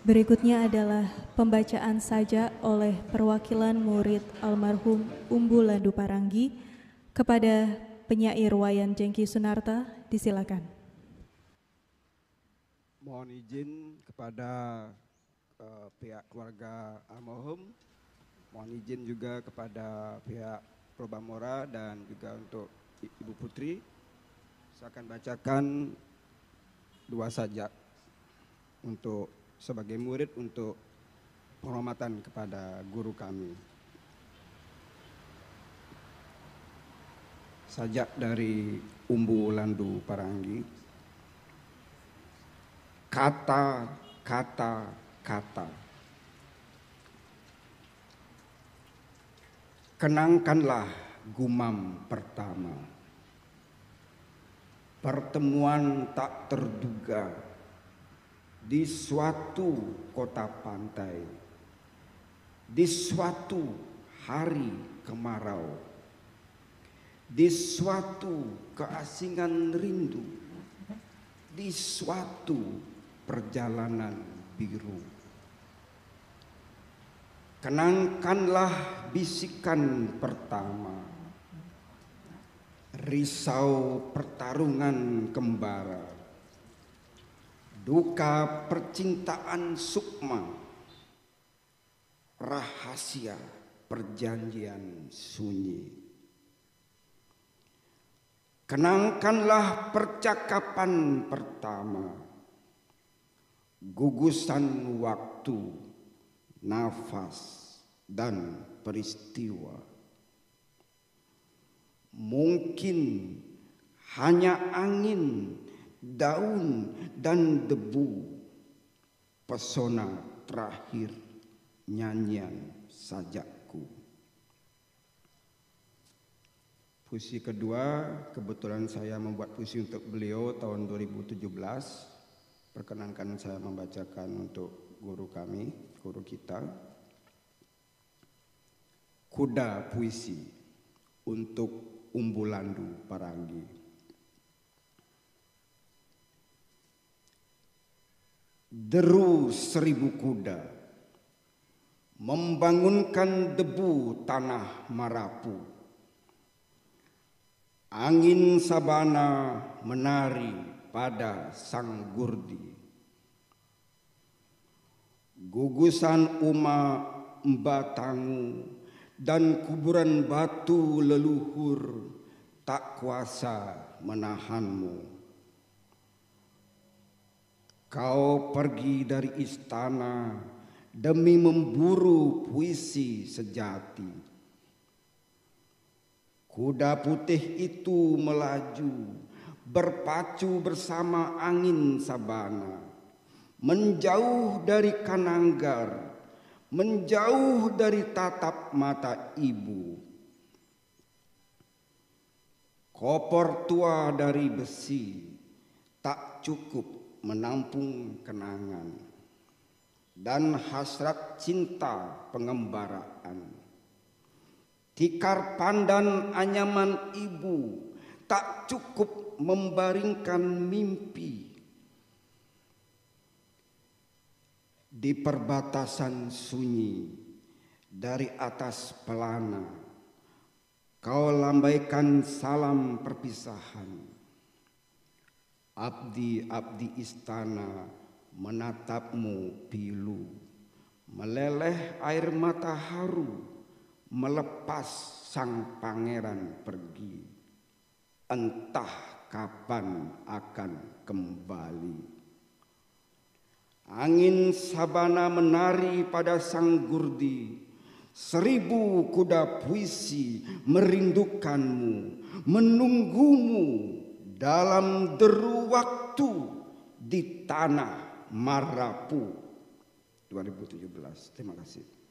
Berikutnya adalah pembacaan sajak oleh perwakilan murid almarhum Umbu Landu Paranggi kepada penyair Wayan Jengki Sunarta. Disilakan. Mohon izin kepada pihak keluarga almarhum, mohon izin juga kepada pihak Probamora dan juga untuk Ibu Putri. Saya akan bacakan 2 sajak untuk sebagai murid untuk penghormatan kepada guru kami. Sajak dari Umbu Landu Paranggi. Kata, kata, kata. Kenangkanlah gumam pertama. Pertemuan tak terduga di suatu kota pantai, di suatu hari kemarau, di suatu keasingan rindu, di suatu perjalanan biru. Kenangkanlah bisikan pertama, risau pertarungan kembara, duka percintaan sukma, rahasia perjanjian sunyi. Kenangkanlah percakapan pertama, gugusan waktu, nafas, dan peristiwa. Mungkin hanya angin, daun, dan debu, pesona terakhir nyanyian sajakku. Puisi kedua, kebetulan saya membuat puisi untuk beliau tahun 2017. Perkenankan saya membacakan untuk guru kami, guru kita. Kuda Puisi untuk Umbu Landu Paranggi. Deru 1000 kuda membangunkan debu tanah Marapu. Angin sabana menari pada sang gurdi. Gugusan uma Mbatangu dan kuburan batu leluhur tak kuasa menahanmu. Kau pergi dari istana demi memburu puisi sejati. Kuda putih itu melaju, berpacu bersama angin sabana, menjauh dari Kananggar, menjauh dari tatap mata ibu. Kopor tua dari besi tak cukup menampung kenangan dan hasrat cinta pengembaraan. Tikar pandan anyaman ibu tak cukup membaringkan mimpi. Di perbatasan sunyi dari atas pelana, kau lambaikan salam perpisahan. Abdi-abdi istana menatapmu pilu, meleleh air mata haru melepas sang pangeran pergi. Entah kapan akan kembali. Angin sabana menari pada sang gurdi. 1000 kuda puisi merindukanmu, menunggumu dalam deru waktu di tanah Marapu. 2017. Terima kasih.